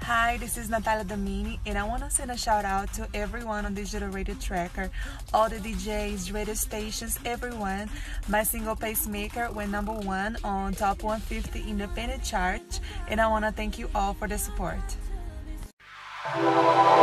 Hi, this is Natalia Damini, and I want to send a shout out to everyone on Digital Radio Tracker, all the DJs, radio stations, everyone. My single Pacemaker went #1 on Top 150 Independent chart, and I want to thank you all for the support.